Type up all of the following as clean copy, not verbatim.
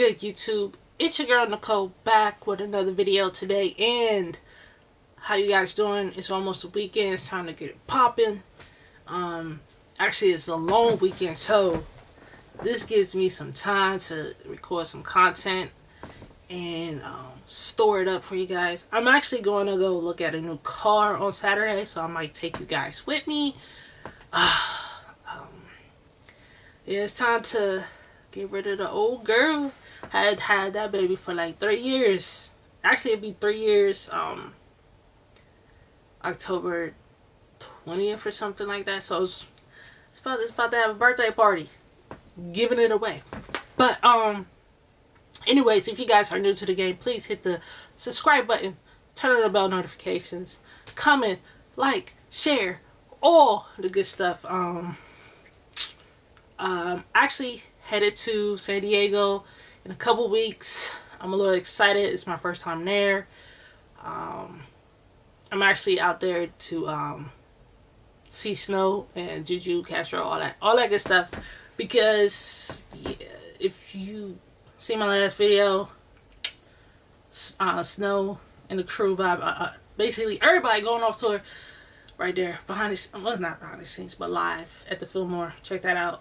good, YouTube? It's your girl Nicole back with another video today. And how you guys doing? It's almost the weekend. It's time to get it popping. Actually, it's a long weekend, so this gives me some time to record some content and store it up for you guys. I'm actually going to go look at a new car on Saturday, so I might take you guys with me. Yeah, it's time to get rid of the old girl. I had that baby for like 3 years. Actually, it'd be 3 years. October 20th or something like that. So it's about to have a birthday party, giving it away. But anyways, if you guys are new to the game, please hit the subscribe button, turn on the bell notifications, comment, like, share, all the good stuff. Actually headed to San Diego in a couple weeks. I'm a little excited. It's my first time there. I'm actually out there to see Snow and Juju, Castro, all that good stuff. Because yeah, if you see my last video, Snow and the crew, basically everybody going off tour right there behind the, well, not behind the scenes, but live at the Fillmore. Check that out.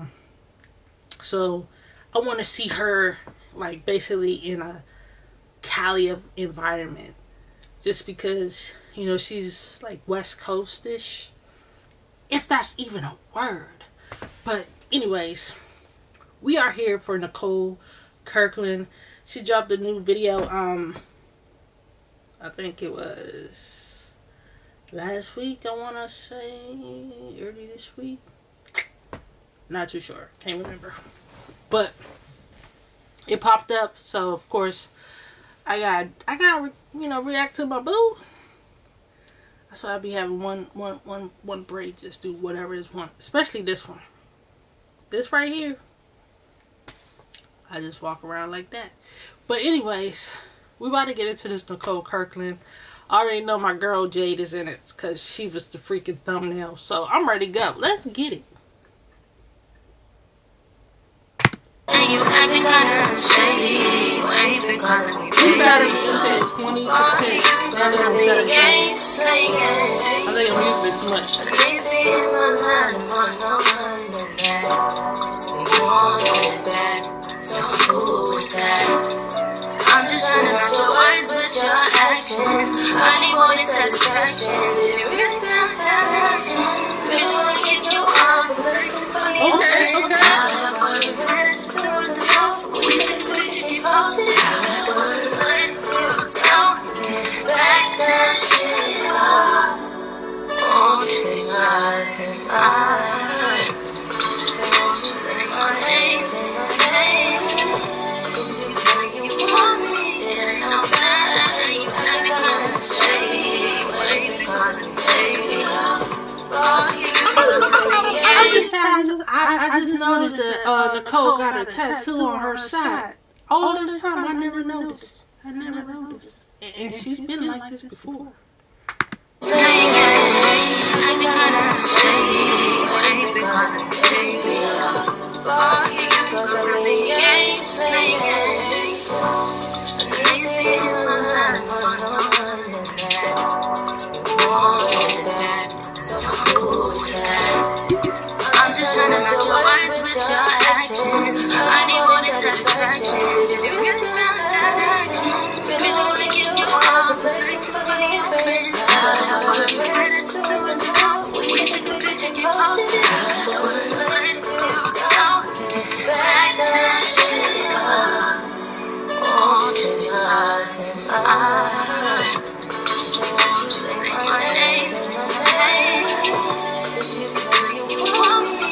So I want to see her like basically in a Cali environment, just because, you know, she's like West Coast-ish, if that's even a word. But anyways, we are here for Nicole Kirkland. She dropped a new video, I think it was last week, I want to say, early this week. Not too sure, can't remember. But it popped up, so of course I gotta you know, react to my boo. That's why I be having one break, just do whatever is one, especially this one. This right here, I just walk around like that. But anyways, we about to get into this Nicole Kirkland. I already know my girl Jade is in it because she was the freaking thumbnail. So I'm ready to go. Let's get it. You acting kinda shady. Why you been calling me baby? You better use 20%. I think I'm using it too much. They say in my mind, I'm on and that. You want this back, so I'm cool with that. I'm just trying to match your words with your actions. I need more than satisfaction. Did you really feel that action? Really wanna get you on, but there's somebody else. We take a picture, keep posted. I wanna let you talk, get back that shit up. Won't you say my, say my? Won't you say my name, say my name? If you think you want me, then I'm bad. You act kinda shady. Why you calling me I just noticed that Nicole got a tattoo on her side. All this time I never noticed. And she's been like this before. Trying to do words with your actions. I need more than satisfaction. Did you really feel that action? Baby, I wanna give you all, but there's somebody in friends. I wanna be ready to do it now. We take a picture, keep posted. I wanna let you talk, get back that shit up. Won't you say my, say my? So won't you say my name, say my name? If you think you want me,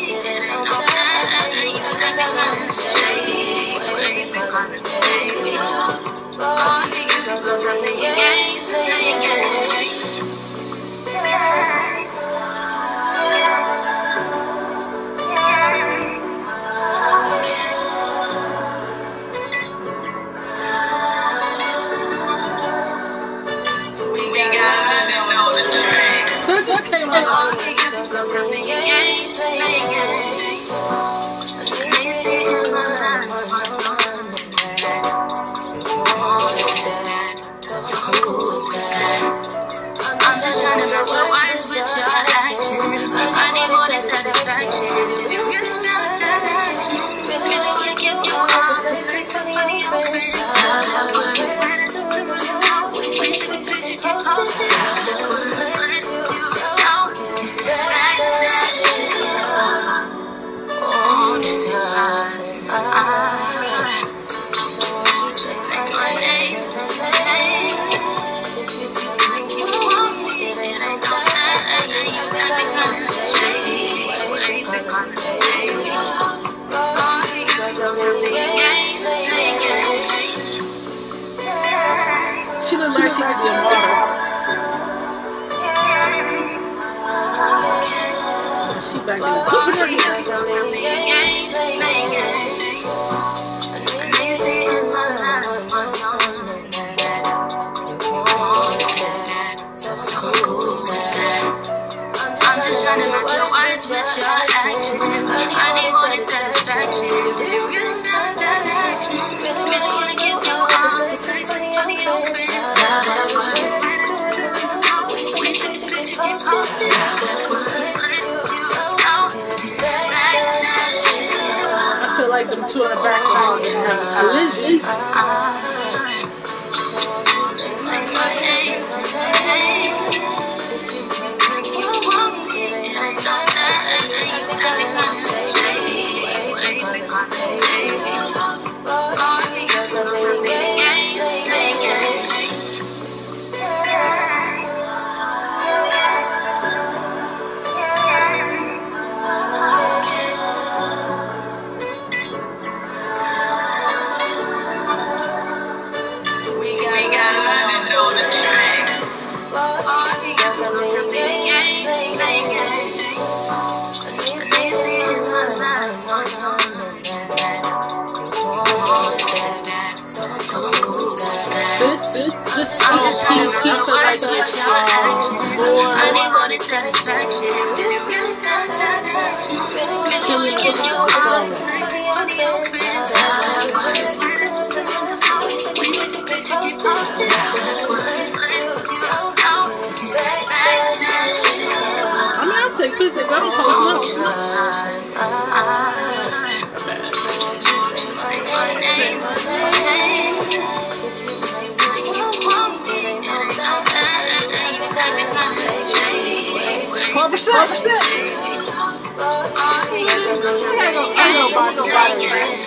them water. She back in the cooking I'm just trying to match your words with your actions. I need more than satisfaction. Did you really feel that action? Really wanna give you all the sex, funny old friends. We take the picture, get posted. I feel like them two in the background. Alicia. Say my name. This song keeps her like this more. I need more than satisfaction. Killing us with the song. I mean, I'll take pictures. I don't post I know about nobody.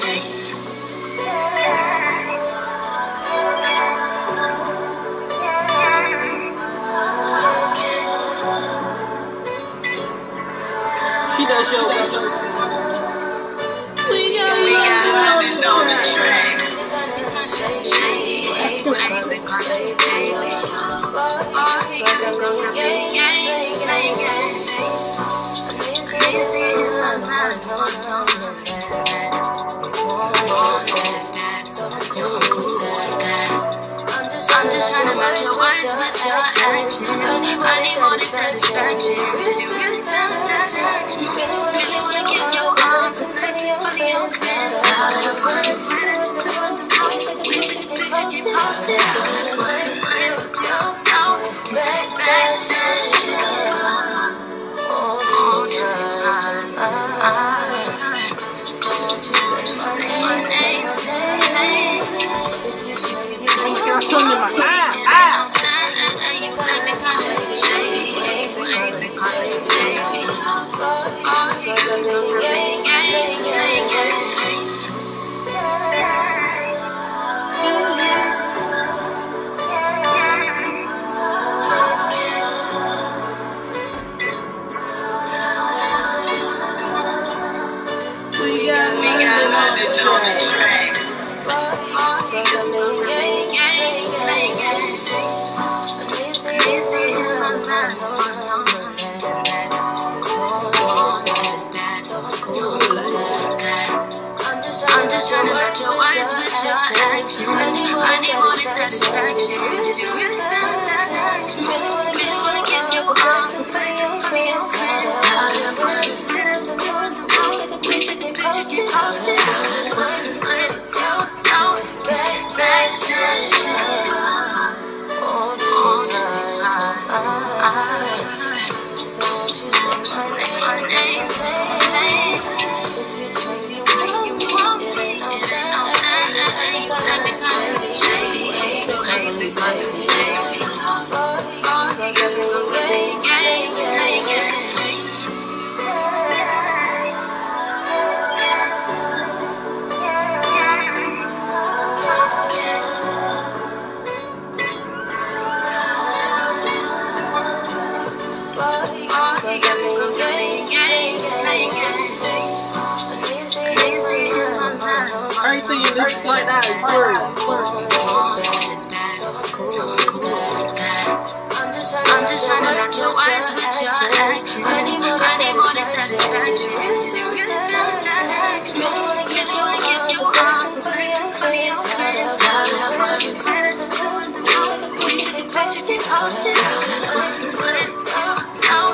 She does yoga. We got London on the train. I'm just trying to match your words with your actions. I need more than satisfaction. You really found that action. Really wanna give your all for sex, funny old friends. We take a picture, get posted. Show me my We got London on the train. I'm just trying to match your words with your actions. I need more than satisfaction. Did you really feel that action? Really wanna give you all the sex, funny old friends. We take a picture, get posted. Everything in this flight out is blurry. just trying to match your words with your actions. I need more than satisfaction. Did you really feel that action? Really wanna give you all the things for the friends. Now you have one of these friends. We should be posted. Put it to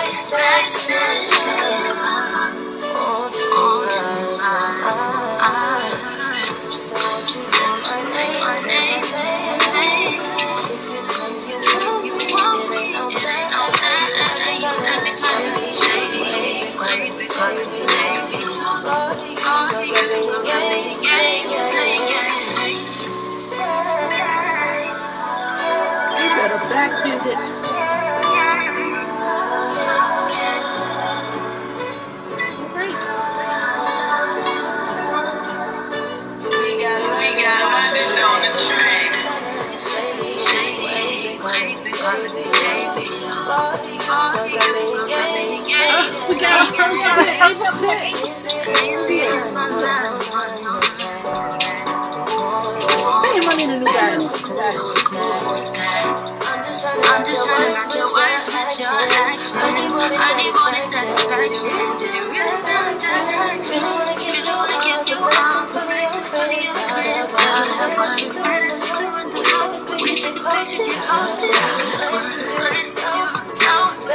backbend it. I'm just trying to match your words with your actions. I need more than satisfaction. Did you really feel that action? Really wanna give you all the things for these friends. Now you have one experience. We take a picture, get posted. Put it to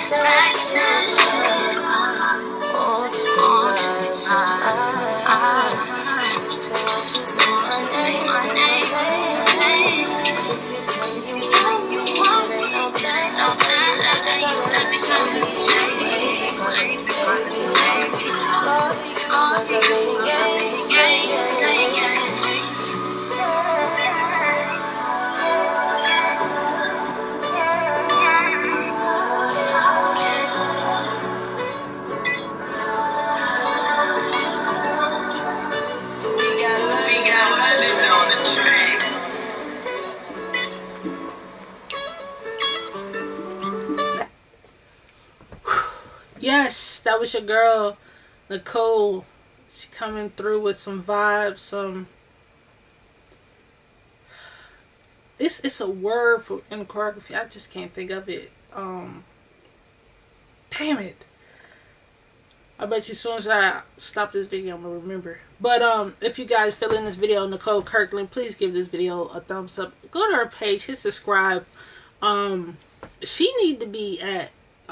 Yes, that was your girl, Nicole. She coming through with some vibes, it's a word for in choreography. I just can't think of it. Damn it. I bet you as soon as I stop this video, I'm gonna remember. But if you guys feeling this video, Nicole Kirkland, please give this video a thumbs up. Go to her page, hit subscribe. She need to be at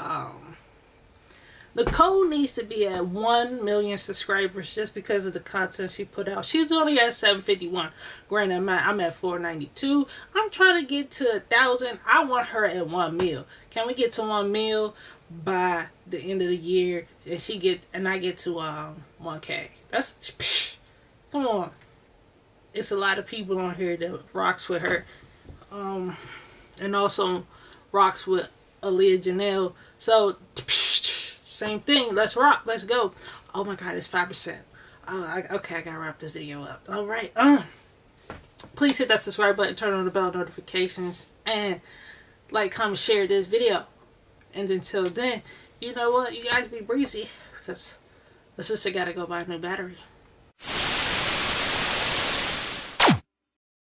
Nicole needs to be at 1 million subscribers just because of the content she put out. She's only at 751. Granted, I'm at 492. I'm trying to get to 1,000. I want her at 1 mil. Can we get to 1 mil by the end of the year? And I get to 1K. That's psh, come on. It's a lot of people on here that rocks with her, and also rocks with Aaliyah Janelle. So. Psh, same thing. Let's rock. Let's go. Oh my god, it's 5%. Okay, I gotta wrap this video up. Alright. Please hit that subscribe button, turn on the bell notifications, and like, comment, share this video. And until then, you know what? You guys be breezy, because the sister gotta go buy a new battery.